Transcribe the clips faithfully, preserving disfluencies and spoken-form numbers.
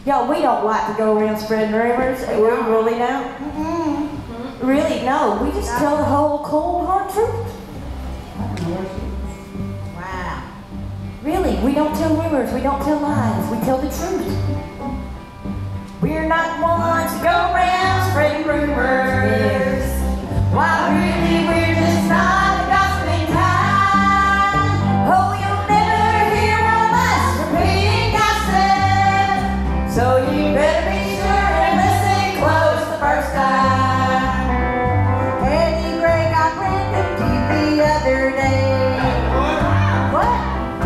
Y'all, we don't like to go around spreading rumors. We really don't. Mm-hmm. Really, no. We just tell the whole cold hard truth. Wow. Really, we don't tell rumors. We don't tell lies. We tell the truth. We're not ones to go around spreading rumors. Why, really, we're just not the gossiping kind. Oh, you'll never hear one of us repeating gossip. So you better be sure and listen close the first time. Eddie Gray got random T V the other day. What?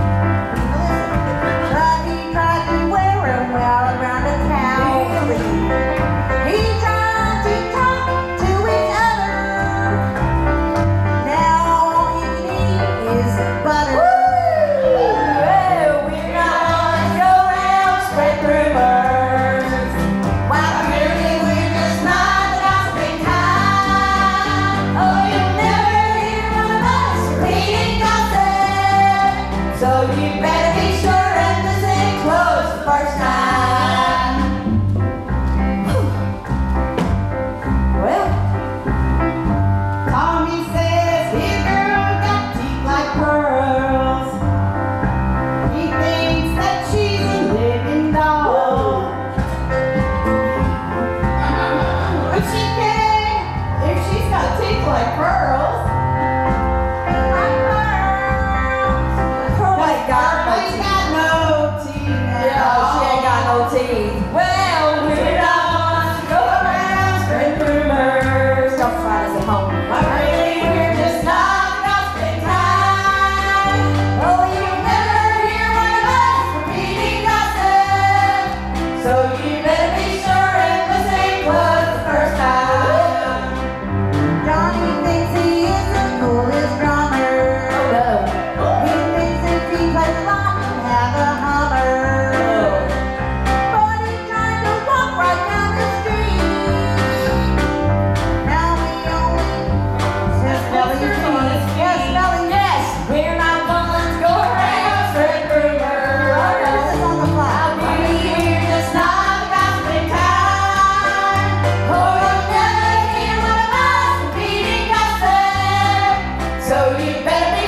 But he tried to wear him well around the town. He tried to talk to each other. Now all he can eat is butter. Well, we're not ones to go around spreading rumors. Why, really, we're just not the gossiping kind. Oh, you'll never hear one of us repeating gossip. So you better be sure and listen close the first time. Well, Tommy says his girl got teeth like pearls. He thinks that she's a living doll. But she can if she's got teeth like pearls. Like pearls. Pearl ain't got no Pearl ain't teeth. got no teeth at Yeah, all. she ain't got no teeth. Well, we're not ones to go around spreading rumors. Don't find us at home. But really, we're just not the gossiping kind. Oh, you'll never hear one of us repeating gossip. So you better be sure and listen close the first time. Johnny thinks he is the coolest drummer. Oh no. He thinks if he plays a lot, he'll have a Hummer. But he tried to walk right down the street. Now he only says Smelly Cheese. Yes, Smelly. Yes, we're not ones to go around spreading rumors. This is on the fly. How really we're just not the gossiping kind. Oh, you'll never hear one of us repeating gossip. So you better be